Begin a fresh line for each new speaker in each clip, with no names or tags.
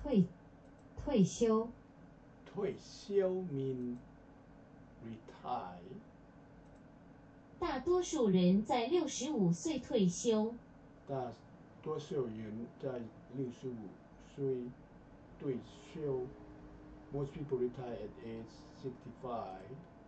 退休
Tuìxiū mean retire.
大多数人在65岁退休。
大多数人在65岁退休。Most people retire at age 65.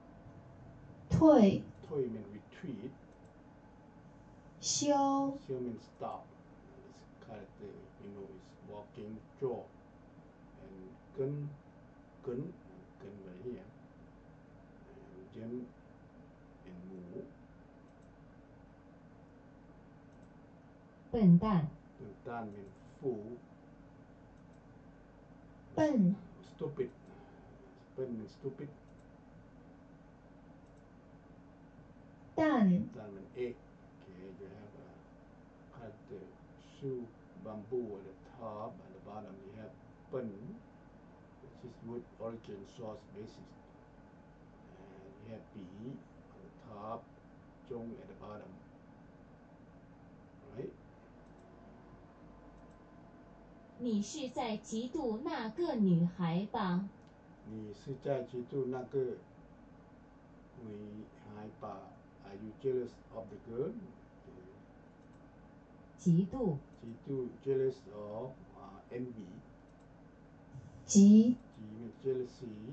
退
Tui means retreat.
休
Xiu means stop. It's kind of the, it's walking, jog. And gun right here. And Jim and Mu.
笨蛋
Dan means fool.
笨
Stupid. Pen means stupid.
蛋
Dan means egg. Okay, you have cut the shoe bamboo at the top, at the bottom you have pen, which is wood origin source basis. And you have pi on the top, zhong at the bottom. Right?
你是在嫉妒那个女孩吧？
你是在嫉妒那个女孩吧 Are you jealous of the girl?
嫉妒
嫉妒 jealous of envy.
嫉
G means jealousy.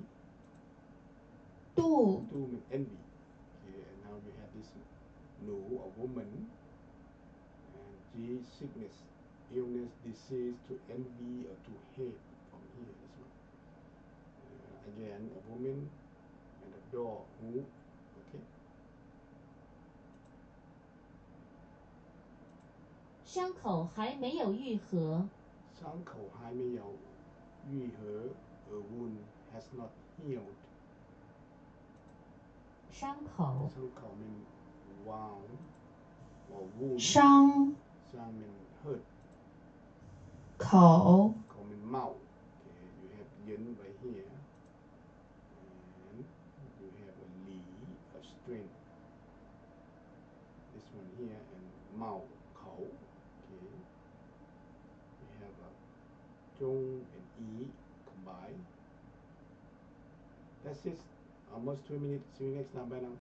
妒
Tu means envy. Okay, and now we have this Nu, a woman. And G, sickness, illness, disease, to envy or to hate. From here, this one. Again, a woman and a door. Hu. Okay.
伤口还没有愈合。
伤口还没有愈合 A wound has not healed.
伤口
伤口 means wound or wound.
伤
伤 means hurt.
口
口 means mouth. Okay, you have yin right here. And you have a li, a strength. This one here and mouth, khẩu. Okay. You have a zhong and yi combined. That's it. Almost 2 minutes. See you next time. Bye now.